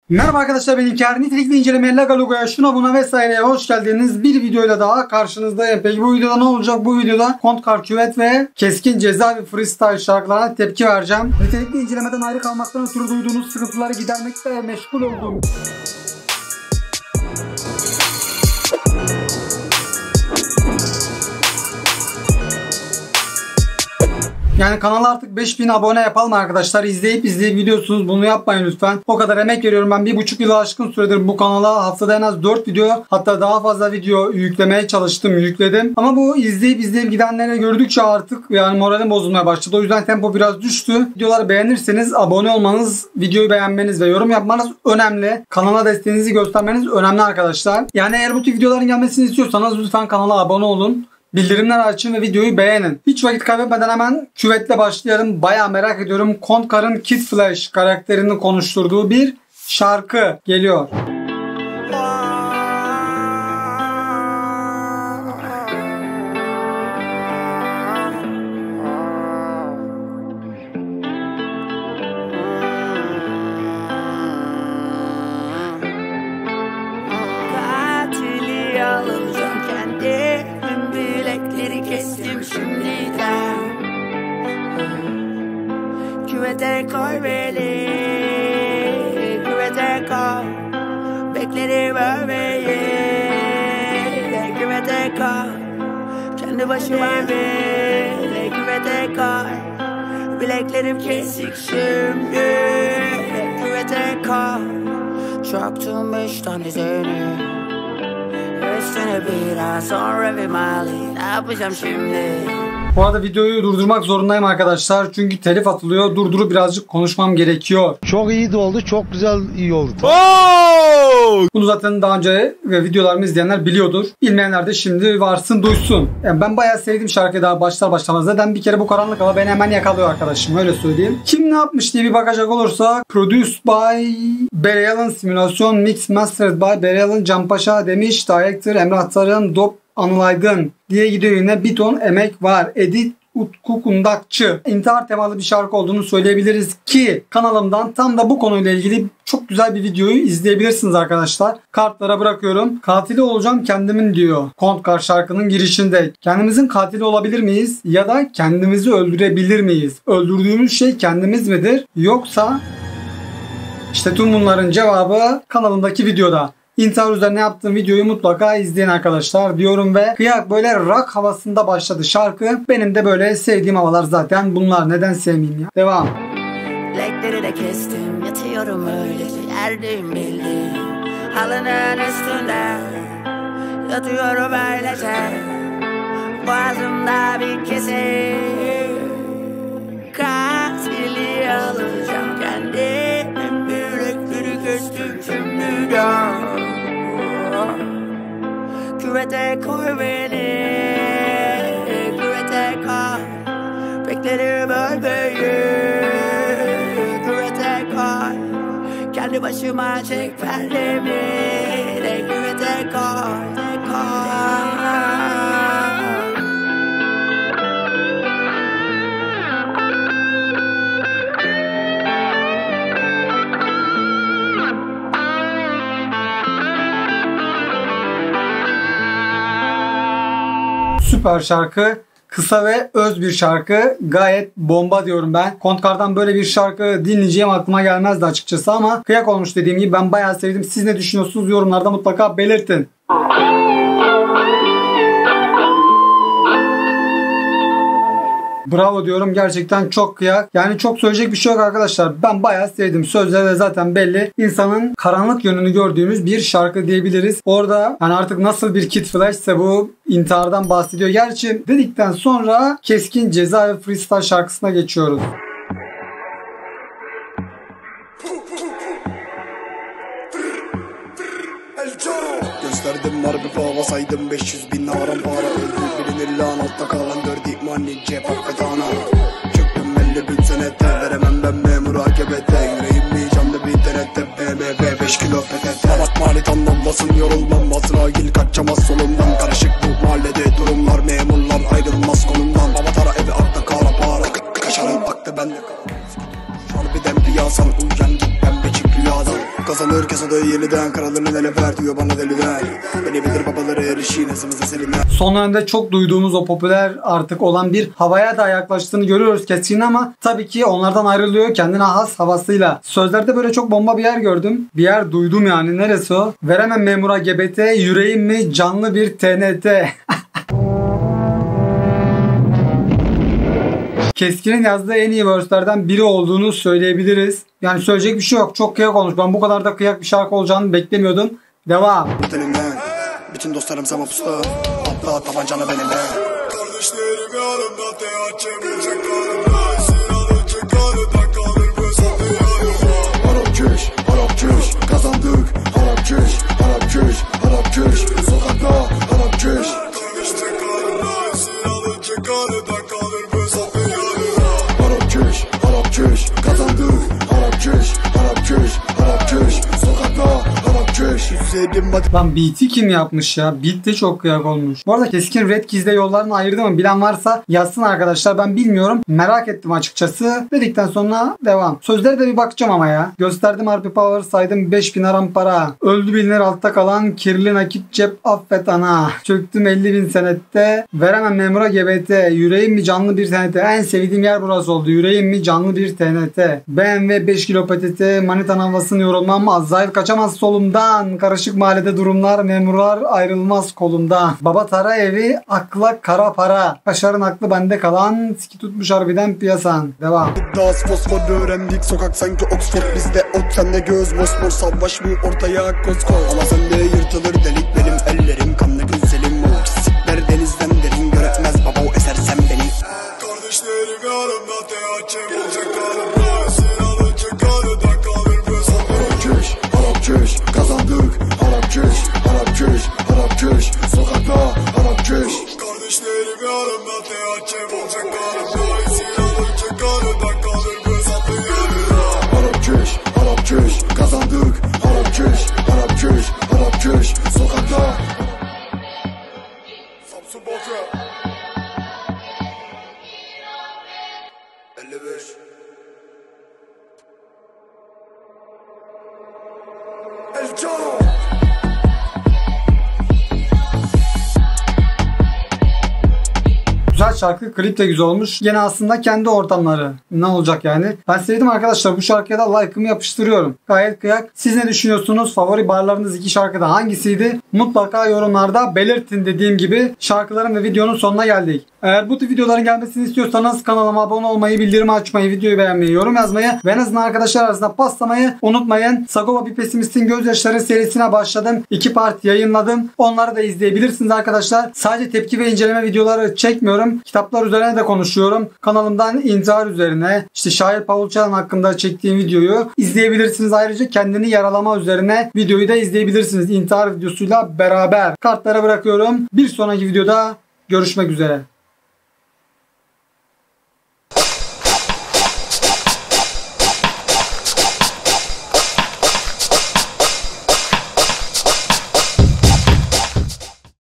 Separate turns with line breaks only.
Merhaba arkadaşlar, ben İlker. Nitelikli incelemeye, Lagalogo'ya, şuna buna vesaireye hoş geldiniz. Bir videoyla daha karşınızdayım. Peki bu videoda ne olacak? Bu videoda Kontkar Küvet ve Keskin Ceza ve Freestyle şarkılarına tepki vereceğim. Nitelikli incelemeden ayrı kalmaktan ötürü duyduğunuz sıkıntıları gidermekte meşgul oldum. Yani kanala artık 5000 abone yapalım arkadaşlar. İzleyip biliyorsunuz, bunu yapmayın lütfen. O kadar emek veriyorum. Ben 1,5 yılı aşkın süredir bu kanala haftada en az 4 video, hatta daha fazla video yüklemeye çalıştım, yükledim. Ama bu izleyip gidenleri gördükçe artık yani moralim bozulmaya başladı. O yüzden tempo biraz düştü. Videoları beğenirseniz abone olmanız, videoyu beğenmeniz ve yorum yapmanız önemli. Kanala desteğinizi göstermeniz önemli arkadaşlar. Yani eğer bu tür videoların gelmesini istiyorsanız lütfen kanala abone olun. Bildirimler açın ve videoyu beğenin. Hiç vakit kaybetmeden hemen küvetle başlayalım. Bayağı merak ediyorum. Kontkar'ın Kid Flash karakterini konuşturduğu bir şarkı geliyor.
Kestim şimdiden. Küvete koy beni, küvete koy. Beklerim ölmeyi, küvete koy. Kendi başıma beni, küvete koy. Bileklerim kesik şimdi, küvete koy. Çaktım 5 tane seni. Üstüne biraz sonra bir mali. Ne yapacağım şimdi?
Bu arada videoyu durdurmak zorundayım arkadaşlar. Çünkü telif atılıyor. Durdurup birazcık konuşmam gerekiyor.
Çok iyi de oldu. Çok güzel iyi oldu.
Bunu zaten daha önce videolarımı izleyenler biliyordur. Bilmeyenler de şimdi varsın duysun. Yani ben bayağı sevdiğim şarkıyı daha başlar başlamaz. Zaten bir kere bu karanlık hava beni hemen yakalıyor arkadaşım. Öyle söyleyeyim. Kim ne yapmış diye bir bakacak olursa, Produced by Barry Allen, Simülasyon Mix Mastered by Barry Allen, Canpaşa demiş. Director Emrah Tarhan, Dop Anıl Aydın diye gidiyor yine. Bir ton emek var. Edit Utku Kundakçı. İntihar temalı bir şarkı olduğunu söyleyebiliriz ki kanalımdan tam da bu konuyla ilgili çok güzel bir videoyu izleyebilirsiniz arkadaşlar. Kartlara bırakıyorum. Katili olacağım kendimin diyor Kontkar şarkının girişinde. Kendimizin katili olabilir miyiz? Ya da kendimizi öldürebilir miyiz? Öldürdüğümüz şey kendimiz midir? Yoksa işte tüm bunların cevabı kanalımdaki videoda. İntihar üzerine yaptığım videoyu mutlaka izleyin arkadaşlar diyorum ve kıyak böyle rock havasında başladı şarkı. Benim de böyle sevdiğim havalar zaten bunlar. Neden sevmeyeyim ya? Devam.
Bilekleri de kestim, yatıyorum öylece yerdeyim belli. Halının üstünde yatıyorum öylece. Boğazımda bir kesim. Katili alacağım kendimin, bilekleri kestim şimdiden. Küvete koy beni, küvete koy. Beklerim ölmeyi, küvete koy. Kendi başıma çek perdemi, küvete koy.
Süper şarkı. Kısa ve öz bir şarkı. Gayet bomba diyorum ben. Kontkar'dan böyle bir şarkı dinleyeceğim aklıma gelmezdi açıkçası ama kıyak olmuş dediğim gibi, ben bayağı sevdim. Siz ne düşünüyorsunuz? Yorumlarda mutlaka belirtin. Bravo diyorum. Gerçekten çok kıyak. Yani çok söyleyecek bir şey yok arkadaşlar. Ben bayağı sevdim. Sözleri de zaten belli. İnsanın karanlık yönünü gördüğümüz bir şarkı diyebiliriz. Orada hani artık nasıl bir Kid Flash ise bu intihardan bahsediyor. Gerçi dedikten sonra Keskin Ceza ve Freestyle şarkısına geçiyoruz.
Gösterdim margı fava, saydım 500.000 haram para. Öldü bilinir lan altta kalan dördü money cep affedana. Çöktüm 50.000 senette, veremem ben memur AKB'de. Yüreğim bir canlı bir denette, BMW 5 kilo PTT. Mamat malitan olmasın yorulmam, Azrail kaçamaz solumdan. Karışık bu mahallede durumlar, memurlar ayrılmaz konumdan. Baba tara evi akta kara para, kaşarın aktı bende. Şu an bir dem piyasan, uyuyan git pembe çip rüyadan. Kazanır alır kasada yeniden. Kralını neler diyor bana deliden. Beni bilir babaları erişin hızımızı serinden.
Son dönemde çok duyduğumuz o popüler artık olan bir havaya da yaklaştığını görüyoruz Keskin ama tabii ki onlardan ayrılıyor kendine has havasıyla. Sözlerde böyle çok bomba bir yer gördüm. Bir yer duydum yani. Neresi o? Veremem memura GBT, yüreğim mi canlı bir TNT. Keskin'in yazdığı en iyi verse'lerden biri olduğunu söyleyebiliriz. Yani söyleyecek bir şey yok. Çok kıyak olmuş. Ben bu kadar da kıyak bir şarkı olacağını beklemiyordum. Devam.
Bütün dostlarım sana pusta. Atla tabancanı benimle. Kardeşlerim yanımda THC bulacak karımda. Silahlı çıkarıda kalır bu satı yanımda. Arap çüş kazandık. Arap çüş sokakta Arap çüş. Kardeşler karımda silahlı çıkarıda kalır bu satı yanımda. Arap çüş kazandık. Arap çüş sokakta Arap çüş.
Lan beat'i kim yapmış ya? Beat de çok kıyak olmuş. Bu arada Keskin Red Keys'le yollarını ayırdı mı? Bilen varsa yazsın arkadaşlar. Ben bilmiyorum. Merak ettim açıkçası. Dedikten sonra devam. Sözlere de bir bakacağım ama ya. Gösterdim harpi power saydım 5000 aram para. Öldü bilinir altta kalan kirli nakit cep affet ana. Çöktüm 50.000 senette. Veremem memura GBT. Yüreğim mi canlı bir TNT. En sevdiğim yer burası oldu. Yüreğim mi canlı bir TNT. BMW 5 kilo PTT. Manitan havasını yorulmam. Azrail kaçamaz solumdan. Karışık mahallede durumlar. Memurlar ayrılmaz kolumdan. Baba tara evi akla kara para. Kaşarın aklı bende kalan. Siki tutmuş harbiden piyasan. Devam.
Gaz fosfor öğrendik sokak sanki Oxford. Bizde ot sende göz mosmor. Savaş mı ortaya koz koy. Ama sende yırtılır delik benim ellerim. Kanlı güzelim o pislikler denizden derin. Göretmez baba o esersem beni. Kardeşlerim yanımda THC bulacak karımda. Silahlı çıkarıda kalır bu satı. Arap çüş kazandık. Arap çüş sokakta Arap çüş. Kardeşlerim yanımda THC bulacak karımda. Silahlı çıkarıda kalır bu satı yanımda. Arap çüş kazandık. Arap çüş sokakta. Samsun Balcı 55. El Cano.
Güzel şarkı, klip de güzel olmuş. Gene aslında kendi ortamları. Ne olacak yani? Ben sevdim arkadaşlar. Bu şarkıya da like'ımı yapıştırıyorum. Gayet kıyak. Siz ne düşünüyorsunuz? Favori barlarınız iki şarkıda hangisiydi? Mutlaka yorumlarda belirtin dediğim gibi. Şarkıların ve videonun sonuna geldik. Eğer bu tip videoların gelmesini istiyorsanız kanalıma abone olmayı, bildirimi açmayı, videoyu beğenmeyi, yorum yazmayı ve en azından arkadaşlar arasında paslamayı unutmayın. Sagopa bir Pesimistin Gözyaşları serisine başladım. 2 part yayınladım. Onları da izleyebilirsiniz arkadaşlar. Sadece tepki ve inceleme videoları çekmiyorum. Kitaplar üzerine de konuşuyorum. Kanalımdan intihar üzerine, işte şair Paul Çalan hakkında çektiğim videoyu izleyebilirsiniz. Ayrıca kendini yaralama üzerine videoyu da izleyebilirsiniz. İntihar videosuyla beraber. Kartlara bırakıyorum. Bir sonraki videoda görüşmek üzere.